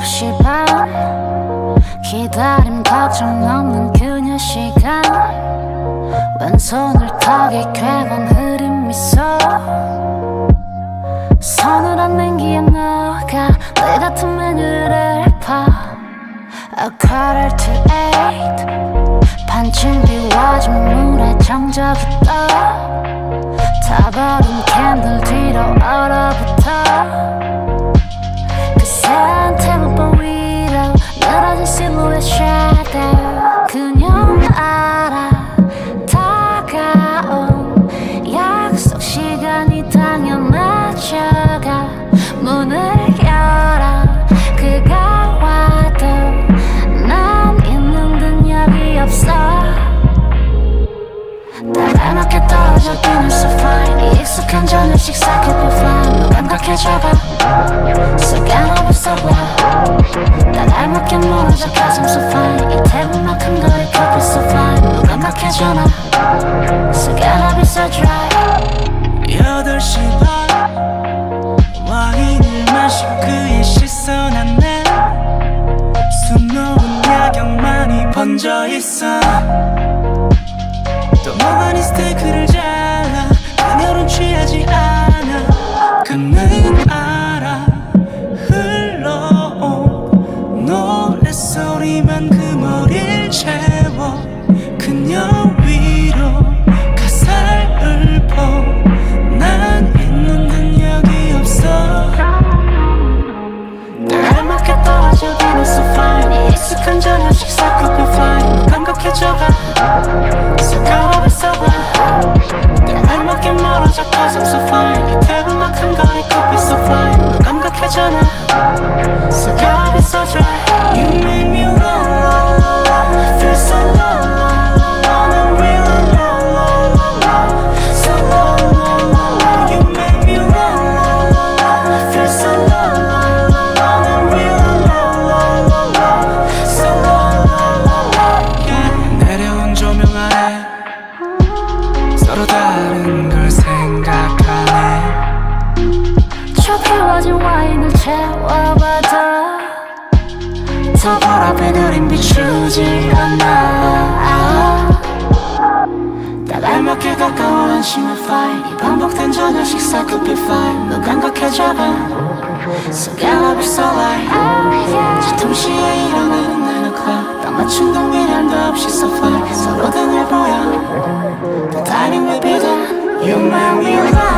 9시 반 기다림 걱정 넘는 그녀 시간 왼손을 턱에 꿰건 흐린 미소 서늘한 냉기에 녹아 내 같은 메뉴를 파 A quarter to eight 반쯤 비워진 물에 정적이 떠 타버린 캔들 뒤로 얼어붙어 그 새한 테이블 위로 늘어진 실루엣 shadow 그녀는 알아 다가온 약속 시간이 당연해져가 문을 열어 그가 와도 난 있는 듯 여기 없어 날 맞게 떨어져 뛰는 so fine 익숙한 저녁 식사 could be fine 너 감각해져가 So gonna be so loud 날 알맞게 멀어져 가슴 so fine 이 태국만큼 거리 could be so fine 너 감각해져나 So gonna be so dry 8시 반 와인을 마신 그의 시선 안에 수놓은 야경만이 번져있어 또 멍하니 스테이크를 잘라 그녀는 취하지 않아 그는 알아 흘러온 노랫소리만 그 머리를 채워 그녀 위로 가사를 퍼 난 있는 듯 여기 없어 날 알맞게 떨어져 기는 so fine 익숙한 저녁 식사 could be fine 감각해져가 So gonna be so loud 날 알맞게 멀어져 가슴 so fine 이 태블만큼 거리 could be so fine 감각해져나 So gonna be so dry You make me low, low, low, low Feel so low, low, low, low I'm really low, low, low, low So low, low, low, low You make me low, low, low, low Feel so low, low, low, low I'm really low, low, low, low So low, low, low, low yeah. 내려온 조명 아래 서로 다른 걸 생각하네 저 비워진 와인을 채워봐도 더 보랏빛 우린 비추지 않아 딱 알맞게 가까워 안심의 fine 이 반복된 저녁 식사 could be fine 너 감각해져가 So gonna be so light 저 동시에 일어나는 9o'clock 딱 맞춘 동 미련도 없이 so fine 서로 등을 보여 The timing will be there You make me laugh